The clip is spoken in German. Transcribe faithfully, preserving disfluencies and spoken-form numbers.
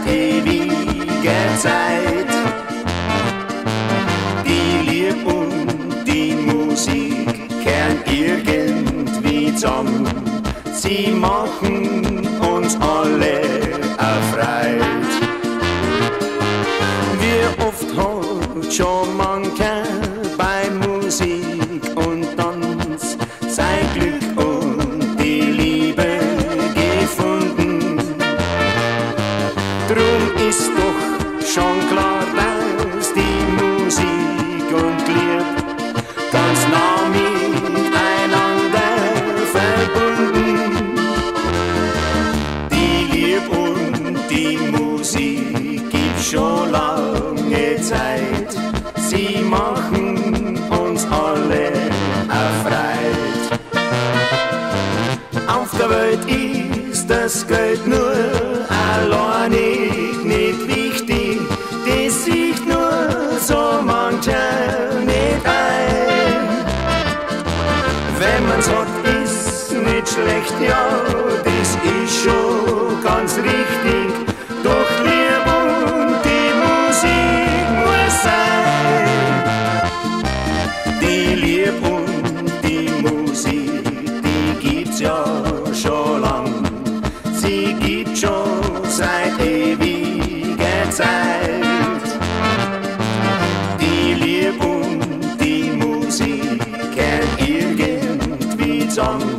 seit ewiger Zeit. Die Liebe und die Musik kehren irgendwie zusammen. Sie machen uns alle erfreut. Wie oft hat schon mancher bei Musik und Tanz sein Glück und die Liebe gefunden. Drum ist doch schon klar, dass die Musik und Liebe ganz nah miteinander verbunden. Die Liebe und die Musik gibt's schon lange Zeit. Sie machen uns alle erfreut. Auf der Welt ist das Geld nur alleinig nicht wichtig. Das sieht nur so mancher nicht ein. Wenn man's hat, ist nicht schlecht, ja, das ist schon ganz richtig. Doch Liebe und die Musik muss sein. Die Liebe und die Musik, die gibt's ja schon lang. Sie gibt schon seit ewiger Zeit. Die Liebe und die Musik kehren irgendwie zusammen.